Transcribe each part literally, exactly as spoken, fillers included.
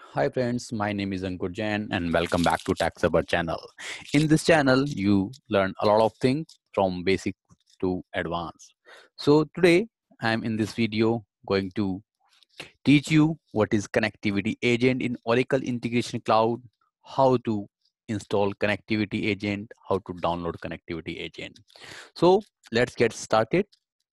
Hi friends, my name is Ankur Jain and welcome back to TaxSabar channel. In this channel, you learn a lot of things from basic to advanced. So today, I'm in this video going to teach you what is connectivity agent in Oracle Integration Cloud, how to install connectivity agent, how to download connectivity agent. So let's get started.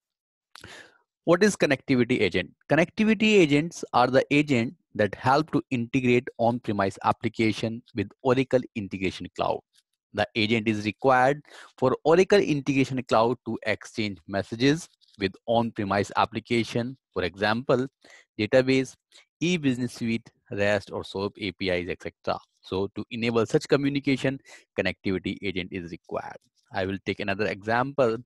What is connectivity agent? Connectivity agents are the agent that help to integrate on-premise application with Oracle Integration Cloud. The agent is required for Oracle Integration Cloud to exchange messages with on-premise application, for example, database, e-business suite, REST or SOAP A P Is, et cetera. So to enable such communication, connectivity agent is required. I will take another example.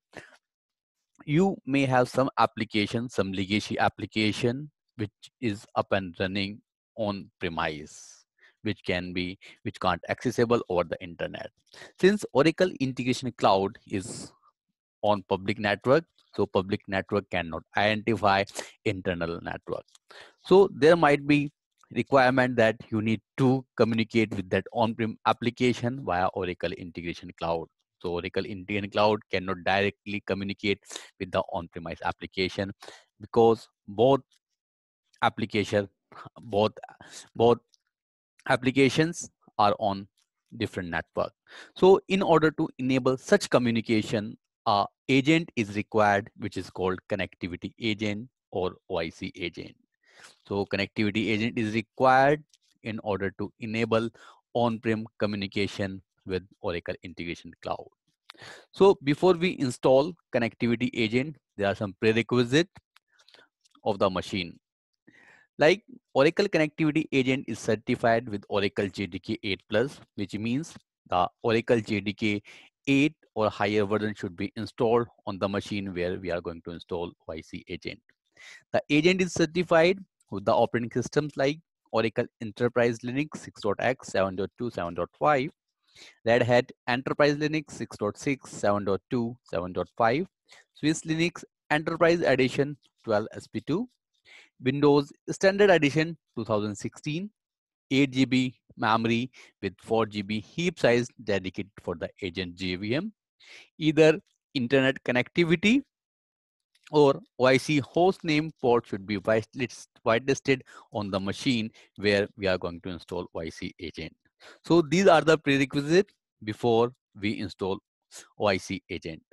You may have some application, some legacy application, which is up and running on premise, which can be, which can't accessible over the internet. Since Oracle Integration Cloud is on public network, so public network cannot identify internal network. So there might be requirement that you need to communicate with that on-prem application via Oracle Integration Cloud. So Oracle Integration Cloud cannot directly communicate with the on-premise application because both application, both both applications are on different network. So in order to enable such communication, a agent is required, which is called connectivity agent or O I C agent. So connectivity agent is required in order to enable on-prem communication with Oracle Integration Cloud. So before we install connectivity agent, there are some prerequisites of the machine. Like Oracle Connectivity Agent is certified with Oracle J D K eight plus, which means the Oracle J D K eight or higher version should be installed on the machine where we are going to install O I C agent. The agent is certified with the operating systems like Oracle Enterprise Linux six dot x, seven dot two, seven dot five, Red Hat Enterprise Linux six dot six, seven dot two, seven dot five, Swiss Linux Enterprise Edition twelve S P two, Windows Standard Edition two thousand sixteen, eight G B memory with four G B heap size dedicated for the agent J V M, either internet connectivity or O I C host name port should be whitelisted on the machine where we are going to install O I C agent. So these are the prerequisites before we install O I C agent.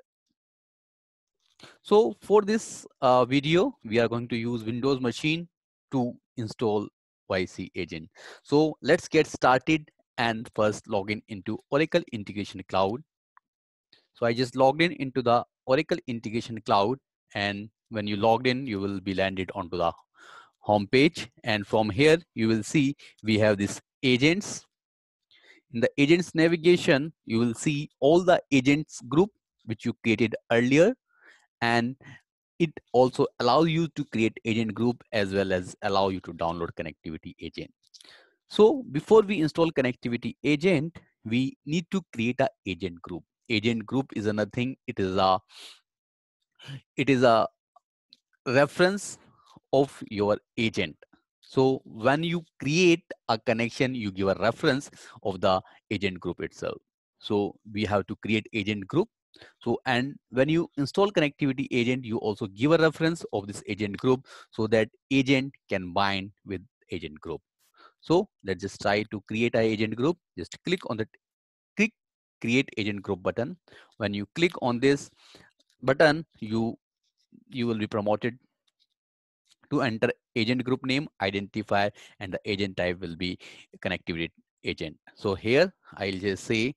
So for this uh, video, we are going to use Windows machine to install O I C agent. So let's get started and first log in into Oracle Integration Cloud. So I just logged in into the Oracle Integration Cloud, and when you logged in, you will be landed onto the home page. And from here, you will see we have this agents. In the agents navigation, you will see all the agents group which you created earlier, and it also allows you to create agent group as well as allow you to download connectivity agent. So before we install connectivity agent, we need to create a agent group. Agent group is another thing. It is a it is a reference of your agent. So when you create a connection, you give a reference of the agent group itself. So we have to create agent group. So, and when you install connectivity agent, you also give a reference of this agent group so that agent can bind with agent group. So let's just try to create an agent group. Just click on the click create agent group button. When you click on this button, you you will be promoted to enter agent group name, identifier, and the agent type will be connectivity agent. So here I'll just say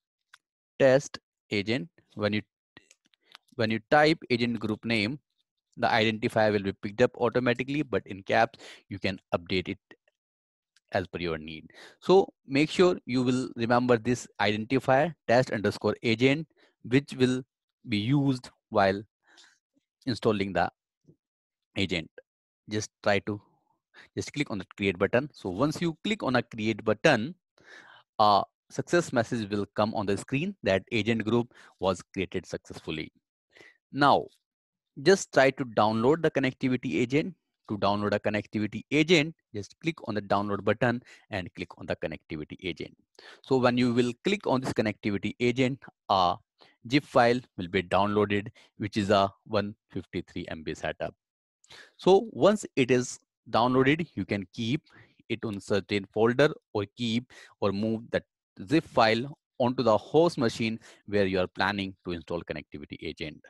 test agent. When you when you type agent group name, the identifier will be picked up automatically, but in caps you can update it as per your need. So make sure you will remember this identifier test underscore agent, which will be used while installing the agent. Just try to just click on the create button. So once you click on a create button, a success message will come on the screen that agent group was created successfully. Now just try to download the connectivity agent. to download a connectivity agent, just click on the download button and click on the connectivity agent. So when you will click on this connectivity agent, a zip file will be downloaded, which is a one fifty-three M B setup. So once it is downloaded, you can keep it on certain folder or keep or move that zip file onto the host machine where you are planning to install connectivity agent.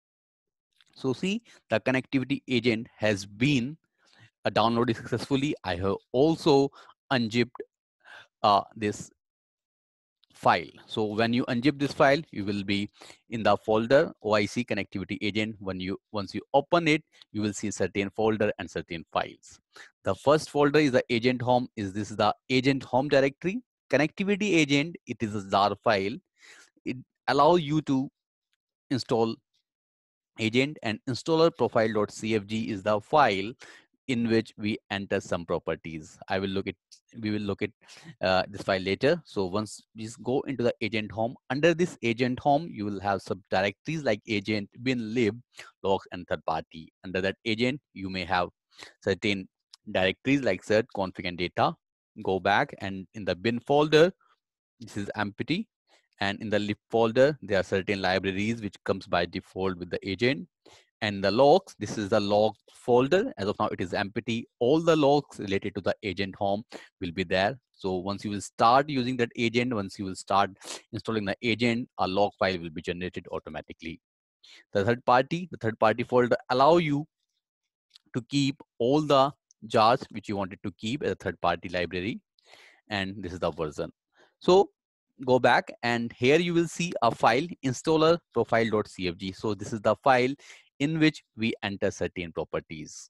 So see, the connectivity agent has been uh, downloaded successfully. I have also unzipped uh, this file. So when you unzip this file, you will be in the folder O I C connectivity agent. When you once you open it, you will see certain folder and certain files. The first folder is the agent home. Is this the agent home directory? Connectivity agent, it is a jar file. It allows you to install agent, and installer profile.cfg is the file in which we enter some properties. I will look at we will look at uh, this file later. So once we just go into the agent home, under this agent home you will have some directories like agent, bin, lib, logs, and third party. Under that agent you may have certain directories like cert, config, and data. Go back, and in the bin folder this is empty, and in the lib folder there are certain libraries which comes by default with the agent. And the logs, this is the log folder. As of now it is empty. All the logs related to the agent home will be there. So once you will start using that agent, once you will start installing the agent, a log file will be generated automatically. The third party, the third party folder allow you to keep all the jars which you wanted to keep as a third party library. And this is the version. So go back, and here you will see a file, installer profile.cfg. So this is the file in which we enter certain properties.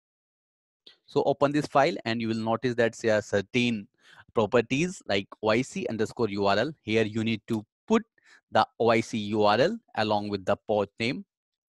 So open this file and you will notice that there are certain properties like O I C underscore U R L. Here you need to put the O I C U R L along with the port name.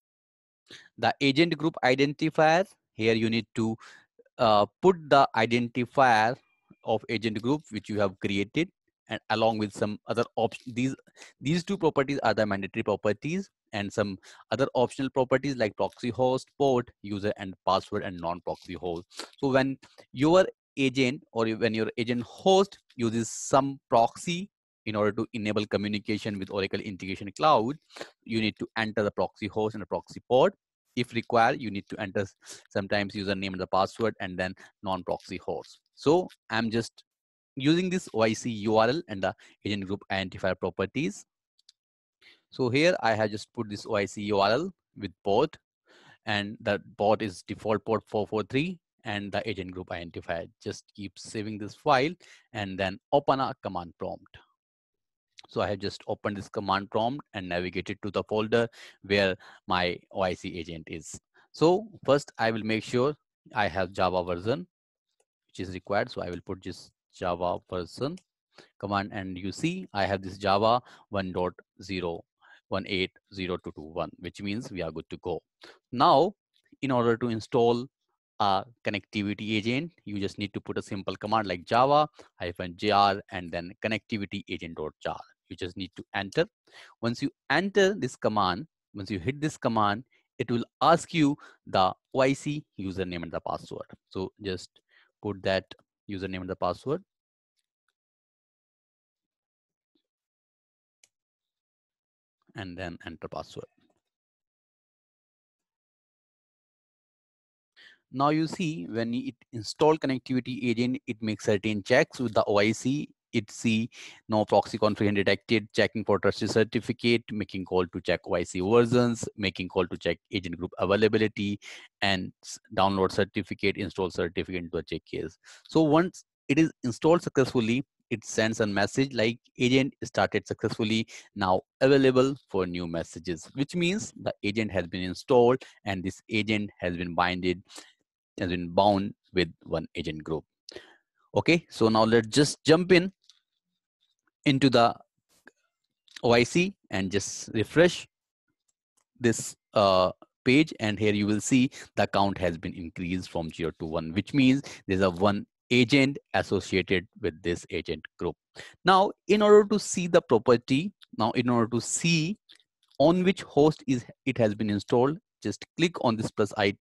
The agent group identifier, here you need to uh, put the identifier of agent group which you have created, and along with some other options. These these two properties are the mandatory properties, and some other optional properties like proxy host, port, user, and password, and non-proxy host. So when your agent or when your agent host uses some proxy in order to enable communication with Oracle Integration Cloud, you need to enter the proxy host and the proxy port. If required, you need to enter sometimes username and the password, and then non-proxy host. So I'm just using this O I C U R L and the agent group identifier properties. So here I have just put this O I C U R L with port, and the port is default port four four three, and the agent group identifier. Just keep saving this file and then open a command prompt. So I have just opened this command prompt and navigated to the folder where my O I C agent is. So first I will make sure I have Java version which is required. So I will put this Java version command, and you see I have this Java one point zero one eight zero two two one, which means we are good to go. Now, in order to install a connectivity agent, you just need to put a simple command like java hyphen jar and then connectivity agent dot jar. You just need to enter. Once you enter this command, once you hit this command, it will ask you the O I C username and the password. So just put that username and the password, and then enter password. Now you see when it install connectivity agent, it makes certain checks with the O I C. It see no proxy configuration detected, checking for trusted certificate, making call to check O I C versions, making call to check agent group availability, and download certificate, install certificate into a check case. So once it is installed successfully, it sends a message like agent started successfully, now available for new messages, which means the agent has been installed and this agent has been binded has been bound with one agent group. Okay, so now let's just jump in into the O I C and just refresh this uh, page, and here you will see the count has been increased from zero to one, which means there's a one agent associated with this agent group. Now, in order to see the property, now in order to see on which host is it has been installed, just click on this plus icon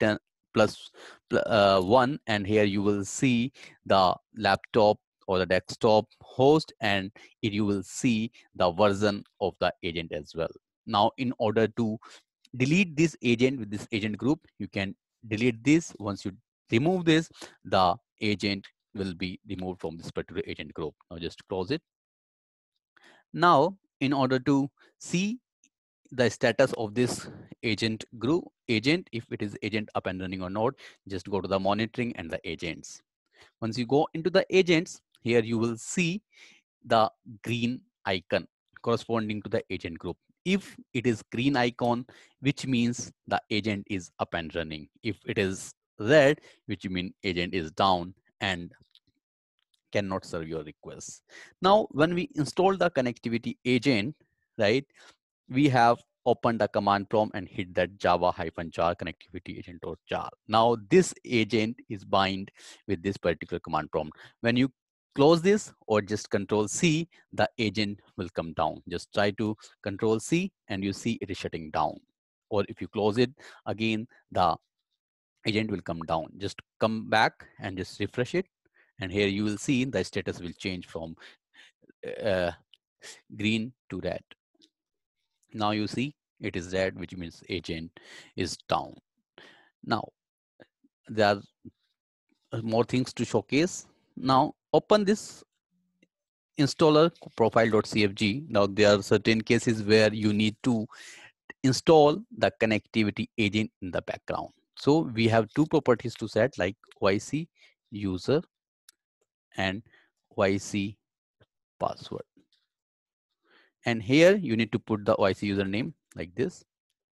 plus uh, one, and here you will see the laptop or the desktop host, and it, you will see the version of the agent as well. Now, in order to delete this agent with this agent group, you can delete this. Once you remove this, the agent will be removed from this particular agent group. Now just close it. Now, in order to see the status of this agent group agent, if it is agent up and running or not, just go to the monitoring and the agents. Once you go into the agents, here you will see the green icon corresponding to the agent group. If it is green icon, which means the agent is up and running. If it is red, which means agent is down and cannot serve your requests. Now, when we install the connectivity agent, right, we have opened the command prompt and hit that java hyphen jar connectivity agent or jar. Now this agent is bind with this particular command prompt. When you close this or just control C, the agent will come down. Just try to control C and you see it is shutting down. Or if you close it again, the agent will come down. Just come back and just refresh it. And here you will see the status will change from uh, green to red. Now you see it is red, which means agent is down. Now there are more things to showcase. Now open this installer profile.cfg. Now there are certain cases where you need to install the connectivity agent in the background. So we have two properties to set, like Y C user and Y C password. And here you need to put the Y C username like this.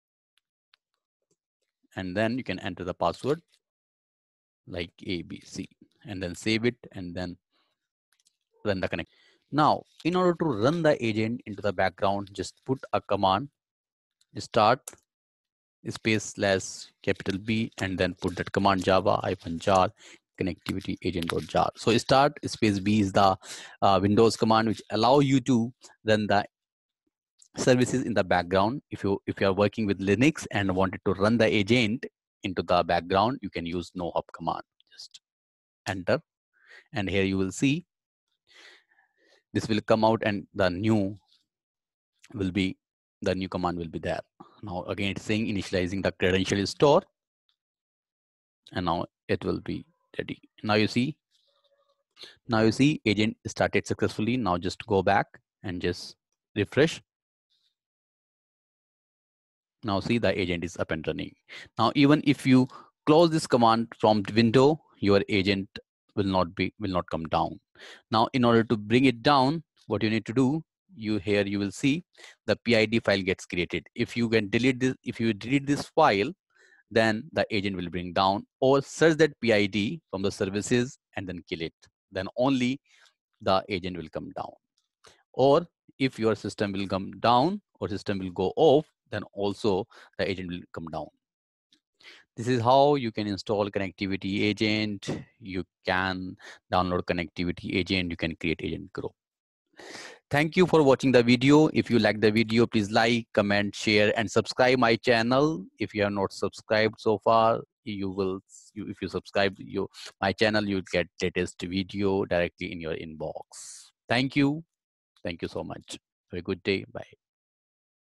And then you can enter the password like A B C and then save it and then run the connect. Now, in order to run the agent into the background, just put a command, start space slash capital B and then put that command java hyphen jar connectivity agent or jar. So start space B is the uh, Windows command which allow you to run the services in the background. If you if you are working with Linux and wanted to run the agent into the background, you can use no hop command. Just enter, and here you will see this will come out, and the new will be the new command will be there. Now again, it's saying initializing the credential store, and now it will be ready. Now you see, now you see agent started successfully. Now just go back and just refresh. Now see the agent is up and running. Now even if you close this command from the window, your agent will not be will not come down. Now in order to bring it down, what you need to do, you here you will see the P I D file gets created. If you can delete this, if you delete this file, then the agent will bring down, or search that P I D from the services and then kill it. Then only the agent will come down. Or if your system will come down or system will go off, then also the agent will come down. This is how you can install connectivity agent. You can download connectivity agent. You can create agent group. Thank you for watching the video. If you like the video, please like, comment, share, and subscribe my channel. If you have not subscribed so far, you will. You, if you subscribe you my channel, you'll get latest video directly in your inbox. Thank you. Thank you so much. Have a good day. Bye.